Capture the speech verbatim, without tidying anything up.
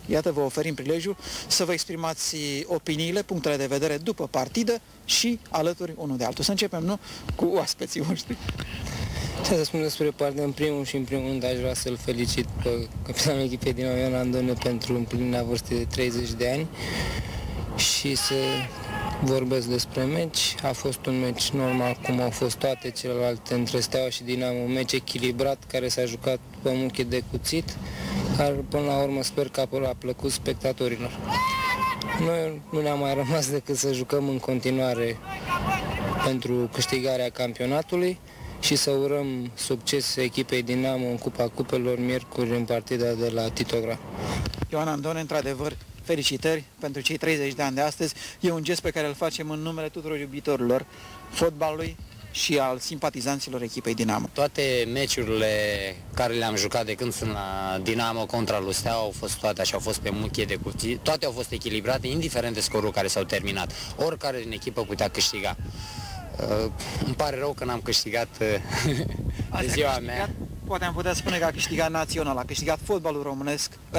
iată, vă oferim prilejul să vă exprimați opiniile, punctele de vedere după partidă și alături unul de altul. Să începem, nu? Cu oaspeții voștri. Ce să spun despre partidă, în primul și în primul rând aș vrea să-l felicit pe capitanul echipei Dinamo Ioan Andone pentru împlinirea vârstei de treizeci de ani și să vorbesc despre meci. A fost un meci normal, cum au fost toate celelalte între Steaua și Dinamo, un meci echilibrat care s-a jucat pe muche de cuțit, care până la urmă sper că a plăcut spectatorilor. Noi nu ne-a mai rămas decât să jucăm în continuare pentru câștigarea campionatului și să urăm succes echipei Dinamo în Cupa Cupelor miercuri în partida de la Titograd. Ioan Andone, într-adevăr, felicitări pentru cei treizeci de ani de astăzi. E un gest pe care îl facem în numele tuturor iubitorilor fotbalului și al simpatizanților echipei Dinamo. Toate meciurile care le-am jucat de când sunt la Dinamo contra lui Steaua au fost toate așa, au fost pe muchie de cuțit, toate au fost echilibrate, indiferent de scorul care s-au terminat. Oricare din echipă putea câștiga. Uh, îmi pare rău că n-am câștigat uh, de ziua mea. Poate am putea spune că a câștigat național, a câștigat fotbalul românesc.